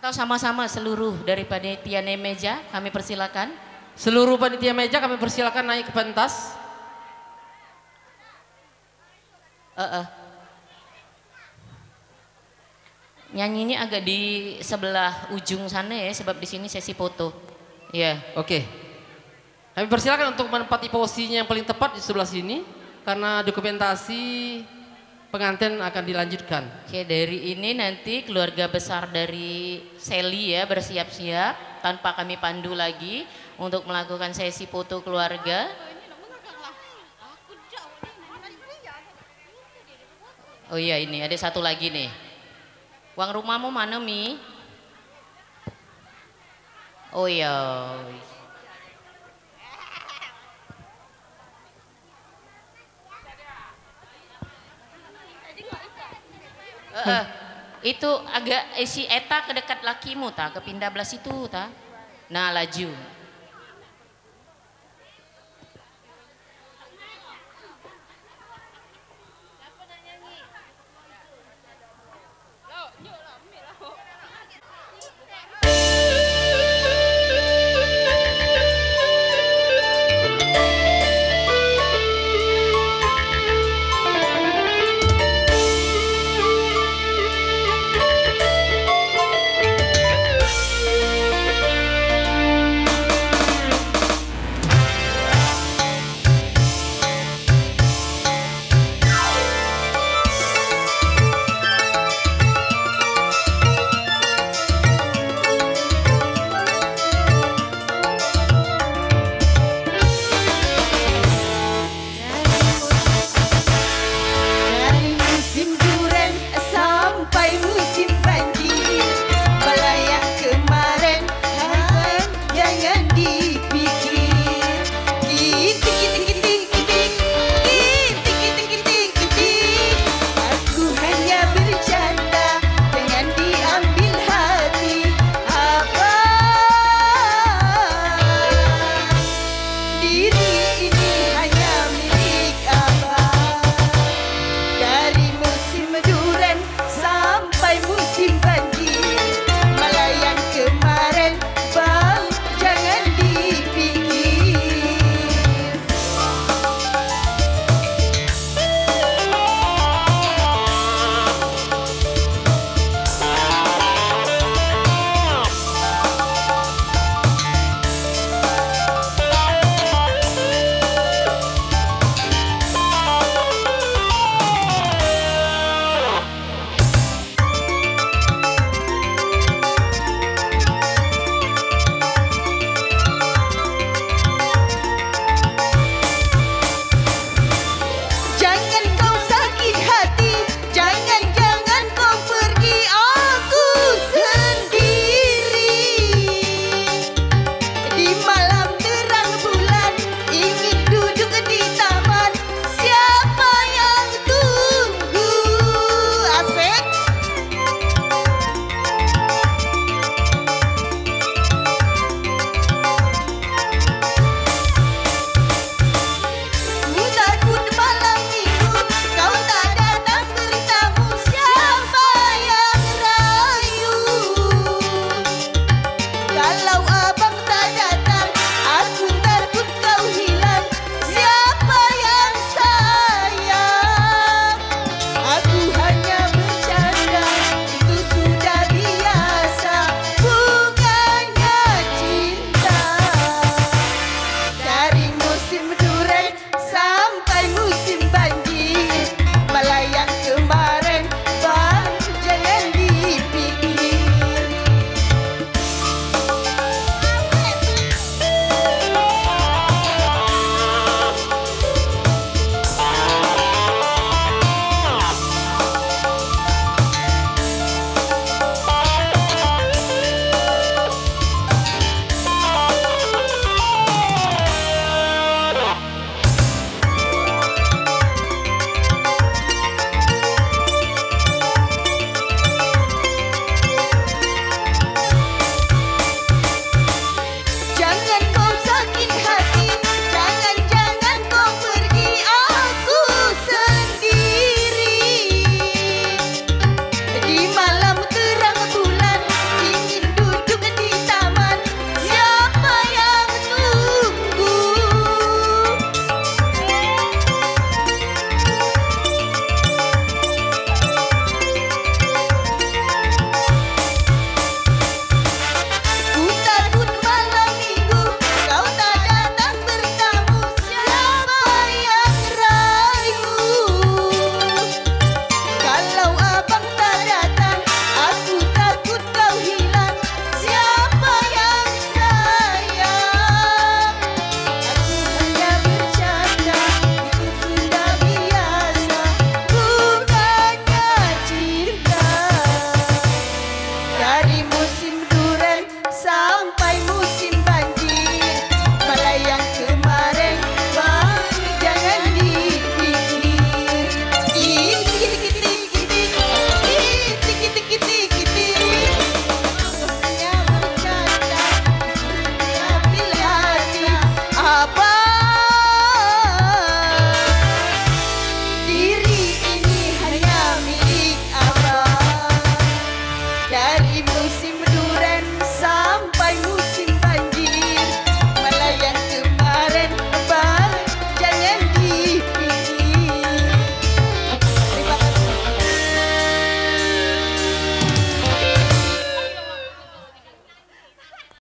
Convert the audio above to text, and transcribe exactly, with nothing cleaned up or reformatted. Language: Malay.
Atau sama-sama seluruh dari panitia meja kami persilakan. Seluruh panitia meja kami persilakan naik ke pentas. Uh -uh. Nyanyinya agak di sebelah ujung sana ya, sebab di sini sesi foto. Ya. Yeah. Oke. Kami persilakan untuk menempati posisinya yang paling tepat di sebelah sini karena dokumentasi pengantin akan dilanjutkan. Oke, dari ini nanti keluarga besar dari Sally ya bersiap-siap tanpa kami pandu lagi untuk melakukan sesi foto keluarga. Oh iya, ini ada satu lagi nih. Uang rumahmu mana, Mi? Oh iya. Uh, uh, itu agak eh, si Eta ke dekat lakimu ta, ke pindah belas itu ta. Nah, laju.